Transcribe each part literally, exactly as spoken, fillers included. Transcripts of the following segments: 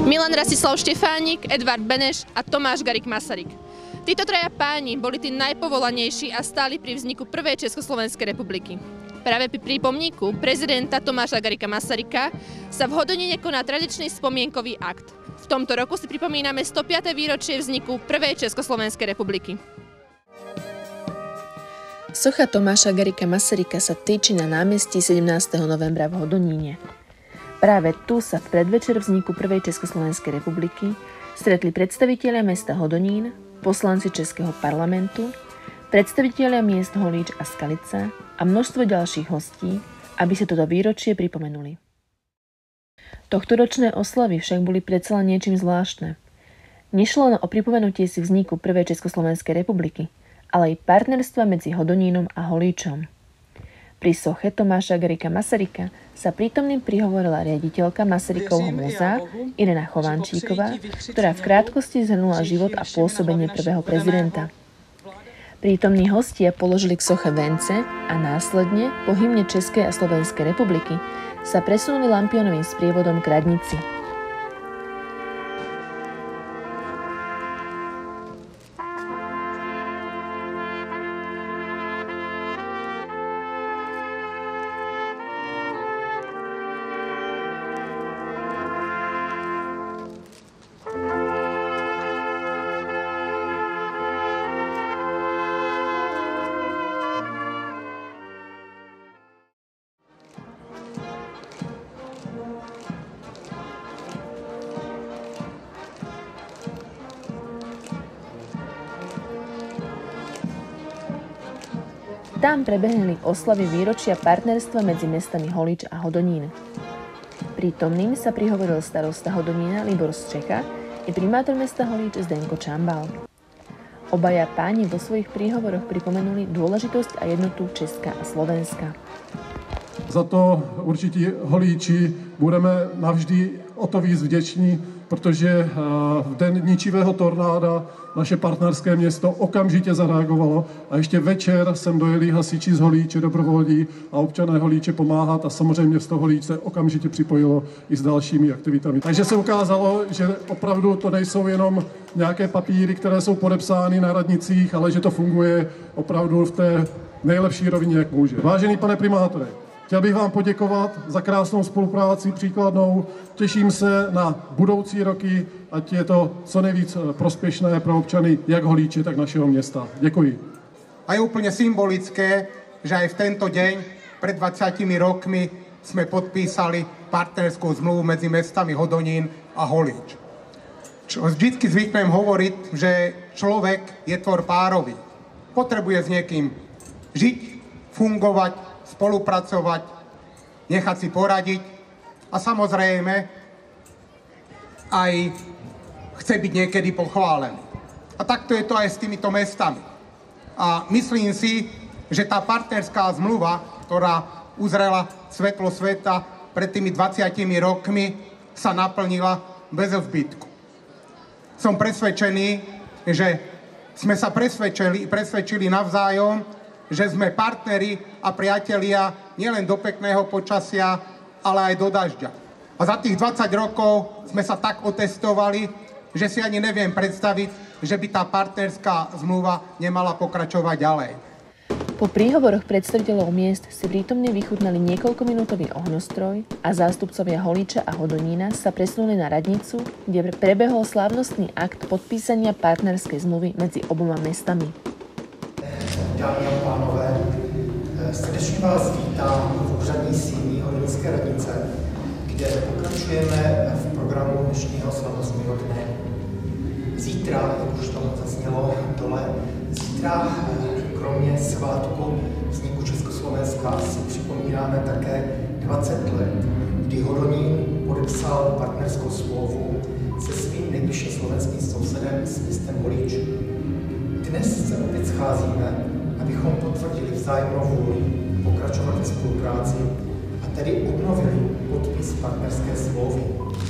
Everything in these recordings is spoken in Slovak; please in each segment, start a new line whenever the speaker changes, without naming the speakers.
Milan Rastislav Štefánik, Edvard Beneš a Tomáš Garrigue Masaryk. Títo traja páni boli tí najpovolanejší a stáli pri vzniku prvej Československej republiky. Práve pri pomníku prezidenta Tomáša Garrigua Masaryka sa v Hodoníne koná tradičný spomienkový akt. V tomto roku si pripomíname sto piate výročie vzniku prvej Československej republiky.
Socha Tomáša Garrigua Masaryka sa týči na námestí sedemnásteho novembra v Hodoníne. Práve tu sa v predvečer vzniku prvej Československej republiky stretli predstavitelia mesta Hodonín, poslanci Českého parlamentu, predstavitelia miest Holíč a Skalica a množstvo ďalších hostí, aby sa toto výročie pripomenuli. Tohtoročné oslavy však boli predsa len niečím zvláštne. Nešlo len o pripomenutie si vzniku prvej Československej republiky, ale aj partnerstva medzi Hodonínom a Holíčom. Pri soche Tomáša Garrigua Masaryka sa prítomným prihovorila riaditeľka Masarykovho múzea Irena Chovančíková, ktorá v krátkosti zhrnula život a pôsobenie prvého prezidenta. Prítomní hostia položili k soche vence a následne po hymne Českej a Slovenskej republiky sa presunuli lampionovým sprievodom k radnici. Tam prebehli oslavy výročia partnerstva medzi mestami Holíč a Hodonín. Prítomným sa prihovoril starosta Hodonína Libor Střecha i primátor mesta Holíč Zdenko Čambal. Obaja páni vo svojich príhovoroch pripomenuli dôležitosť a jednotu Česka a Slovenska.
Za to určitě Holíči budeme navždy o to víc vděční, protože v den ničivého tornáda naše partnerské město okamžitě zareagovalo a ještě večer sem dojeli hasiči z Holíče, dobrovolní a občané Holíče pomáhat a samozřejmě město Holíč se okamžitě připojilo i s dalšími aktivitami. Takže se ukázalo, že opravdu to nejsou jenom nějaké papíry, které jsou podepsány na radnicích, ale že to funguje opravdu v té nejlepší rovině, jak může. Vážený pane primátore, chtěl bych vám poděkovat za krásnou spolupráci příkladnou. Těším se na budoucí roky, ať je to co nejvíc prospěšné pro občany jak Holíče, tak našeho města. Děkuji.
A je úplně symbolické, že aj v tento deň pred dvadsiatimi rokmi sme podpísali partnerskú zmluvu medzi mestami Hodonín a Holíč. Vždycky zvyknem hovoriť, že človek je tvor párový. Potrebuje s niekým žiť, fungovať, spolupracovať, nechať si poradiť a samozrejme aj chce byť niekedy pochválený. A takto je to aj s týmito mestami. A myslím si, že tá partnerská zmluva, ktorá uzrela svetlo sveta pred tými dvadsiatimi rokmi, sa naplnila bez zbytku. Som presvedčený, že sme sa presvedčili, presvedčili navzájom, že sme partneri a priatelia nielen do pekného počasia, ale aj do dažďa. A za tých dvadsať rokov sme sa tak otestovali, že si ani neviem predstaviť, že by tá partnerská zmluva nemala pokračovať ďalej.
Po príhovoroch predstaviteľov miest si prítomne vychutnali niekoľkominútový ohňostroj a zástupcovia Holíča a Hodonína sa presunuli na radnicu, kde prebehol slávnostný akt podpísania partnerskej zmluvy medzi oboma mestami.
Dámy a pánové, srdečně vás vítám v úřadní síni Hodonínské radnice, kde pokračujeme v programu dnešního slavnostního dne. Zítra, jak už to zaznělo dole, zítra kromě svátku vzniku Československa si připomínáme také dvacet let, kdy Hodonín podepsal partnerskou smlouvu se svým nejbližším slovenským sousedem s městem Holíč. Dnes se opět scházíme, abychom potvrdili vzájemnou vůli pokračovat ve spolupráci a tedy obnovili podpis partnerské smlouvy.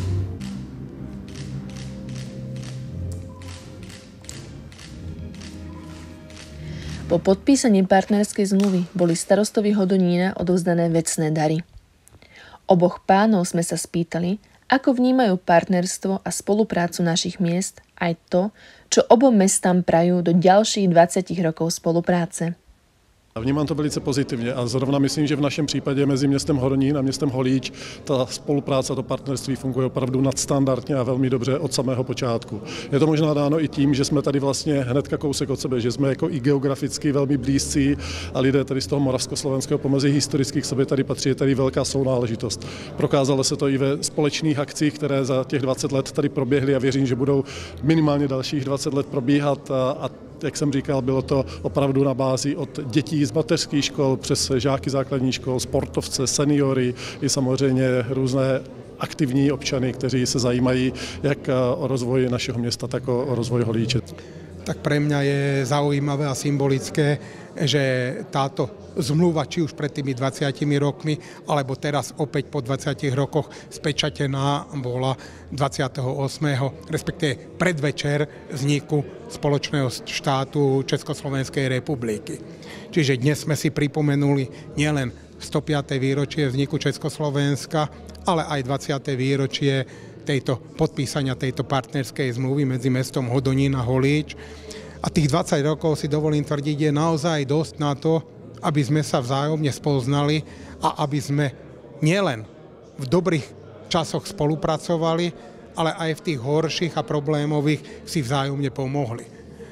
Po podpísaní partnerskej zmluvy boli starostovi Hodonína odovzdané vecné dary. Oboch pánov sme sa spýtali, Ako vnímajú partnerstvo a spoluprácu našich miest aj to, čo obom mestám prajú do ďalších dvadsať rokov spolupráce?
Vnímám to velice pozitivně a zrovna myslím, že v našem případě mezi městem Hodonín a městem Holíč ta spolupráce, to partnerství funguje opravdu nadstandardně a velmi dobře od samého počátku. Je to možná dáno i tím, že jsme tady vlastně hnedka kousek od sebe, že jsme jako i geograficky velmi blízcí a lidé tady z toho moravskoslovenského pomezí historických sobě tady patří, je tady velká sounáležitost. Prokázalo se to i ve společných akcích, které za těch dvacet let tady proběhly a věřím, že budou minimálně dalších dvacet let probíhat a, a jak jsem říkal, bylo to opravdu na bázi od dětí z mateřských škol přes žáky základních škol, sportovce, seniory i samozřejmě různé aktivní občany, kteří se zajímají jak o rozvoj našeho města, tak o, o rozvoj Holíče.
Tak pre mňa je zaujímavé a symbolické, že táto zmluva, či už pred tými dvadsiatimi rokmi, alebo teraz opäť po dvadsiatich rokoch spečatená bola dvadsiateho ôsmeho respektíve predvečer vzniku spoločného štátu Československej republiky. Čiže dnes sme si pripomenuli nielen stopiate výročie vzniku Československa, ale aj dvadsiate výročie tejto podpísania tejto partnerskej zmluvy medzi mestom Hodonín a Holíč. A tých dvadsať rokov, si dovolím tvrdiť, je naozaj dosť na to, aby sme sa vzájomne spoznali a aby sme nielen v dobrých časoch spolupracovali, ale aj v tých horších a problémových si vzájomne pomohli.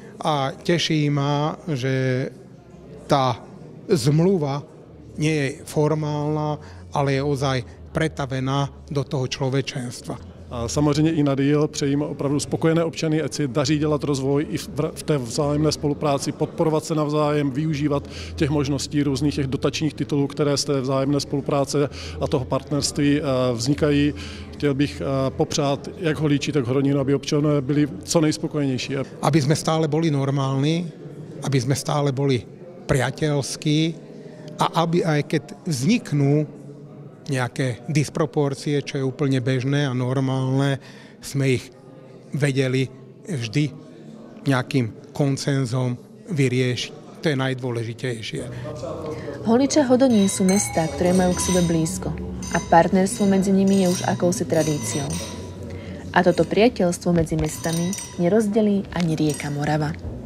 A teší ma, že tá zmluva nie je formálna, ale je ozaj pretavená do toho človečenstva.
A samozřejmě i na díl přejíme opravdu spokojené občany, ať si daří dělat rozvoj i v té vzájemné spolupráci, podporovat se navzájem, využívat těch možností různých těch dotačních titulů, které z té vzájemné spolupráce a toho partnerství vznikají. Chtěl bych popřát jak Holíči, tak Hodonínu, aby občané byli co nejspokojenější.
Aby sme stále boli normálni, aby sme stále boli priateľskí a aby aj keď vzniknú nejaké disproporcie, čo je úplne bežné a normálne, sme ich vedeli vždy nejakým koncenzom vyriešiť. To je najdôležitejšie.
Holíč a Hodonín sú mestá, ktoré majú k sebe blízko a partnerstvo medzi nimi je už akousi tradíciou. A toto priateľstvo medzi mestami nerozdelí ani rieka Morava.